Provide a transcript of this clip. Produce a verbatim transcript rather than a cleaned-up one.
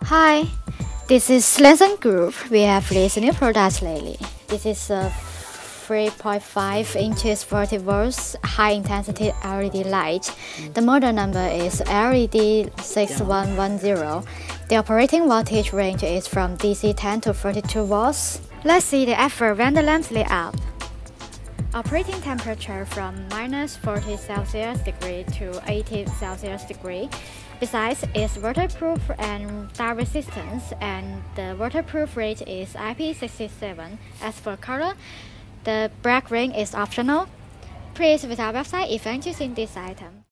Hi, this is Lantsun Group. We have released a new product lately. This is a three point five inches forty volts high intensity L E D light. The model number is L E D six one one zero. The operating voltage range is from D C ten to thirty-two volts. Let's see the effort when the lamps lit up. Operating temperature from minus forty Celsius degree to eighty Celsius degree. Besides, it's waterproof and dust resistance, and the waterproof rate is I P sixty-seven. As for color, the black ring is optional. Please visit our website if you're interested in this item.